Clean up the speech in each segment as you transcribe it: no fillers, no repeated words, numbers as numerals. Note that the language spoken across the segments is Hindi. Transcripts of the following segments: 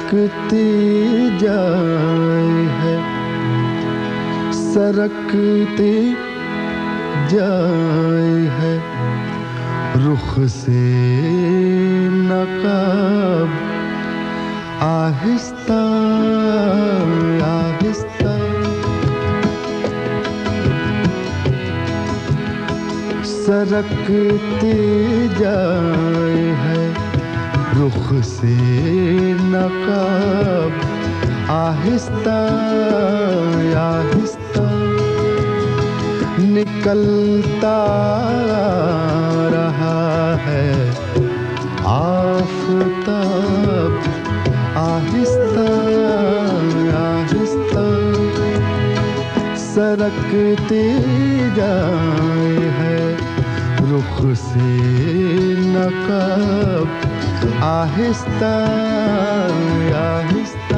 सरकती जाए है, सरकती जाए है, रुख से नकाब आहिस्ता आहिस्ता। सरकती जाए है, रुख से नकाब आहिस्ता आहिस्ता। निकलता रहा है आफ़ताब आहिस्ता आहिस्ता। सरकती जाए है, रुख से नकाब आहिस्ता आहिस्ता।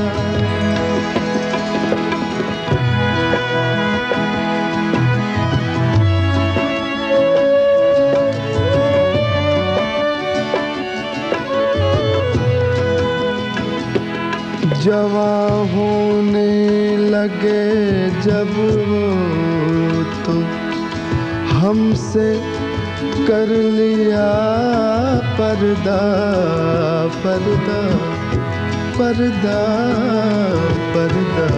जवां होने लगे जब वो तो हमसे कर लिया पर्दा पर्दा पर्दा पर्दा।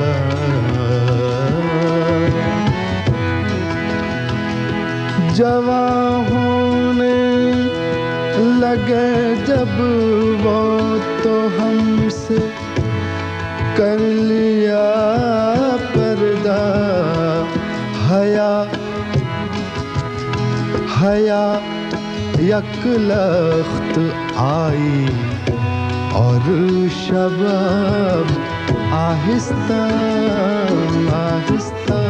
जवां होने लगे जब वो तो हमसे कर लिया पर्दा। हया हया यकलख्त आई और शबाब आहिस्ता आहिस्ता।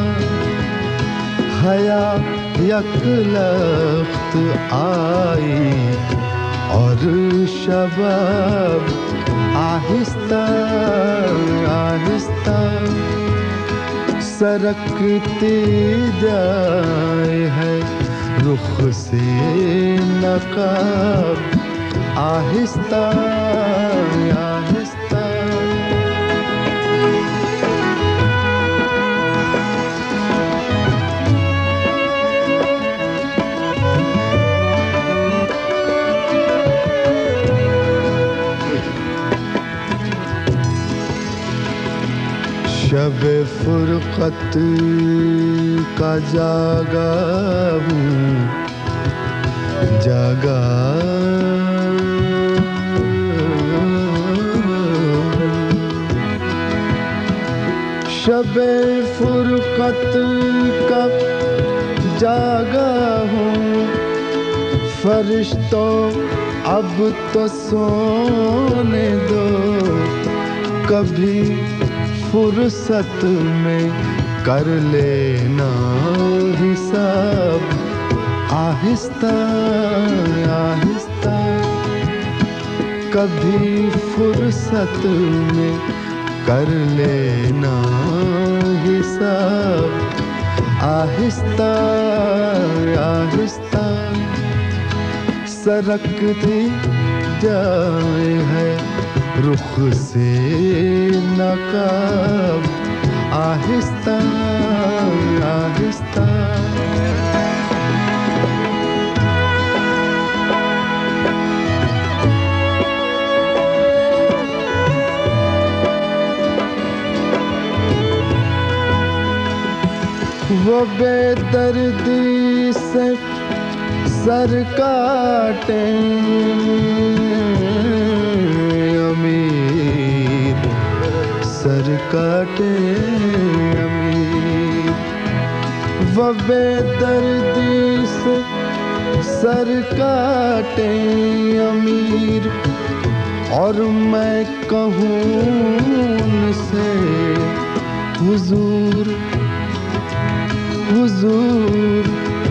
हया यकलख्त आई और शबाब आहिस्ता आहिस्ता। सरकती जाए है, रुख से नकाब आहिस्ता आहिस्ता। शब फुरकत का जागा हूँ जागा। शब फुरकत का जागा हूँ, फरिश्तों अब तो सोने दो। कभी फुर्सत में कर लेना हिसाब आहिस्ता आहिस्ता। कभी फुर्सत में कर लेना हिसाब आहिस्ता आहिस्ता। सरकती जाए है, रुख से नकाब आहिस्ता आहिस्ता। वो बेदर्दी से सर काटे अमीर, सर काटे अमीर। वो बेदर्दी से सर काटे अमीर, और मैं कहूँ उनसे हुजूर हुजूर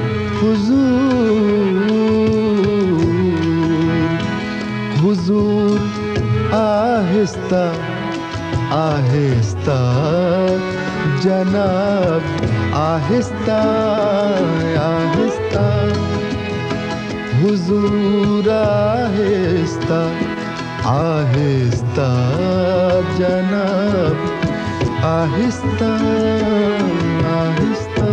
हुजूर हुजूर। आहिस्ता आहिस्ता जनाब आहिस्ता आहिस्ता। हुजूर आहिस्ता आहिस्ता जनाब, आहिस्ता आहिस्ता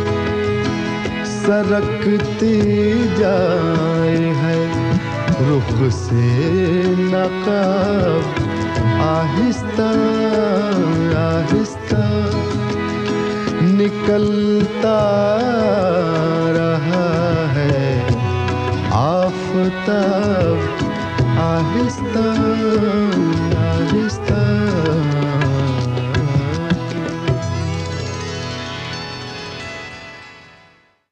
सरकती जाए है रुख से नकाब, आहिस्ता आहिस्ता निकलता रहा है आफताब, आहिस्ता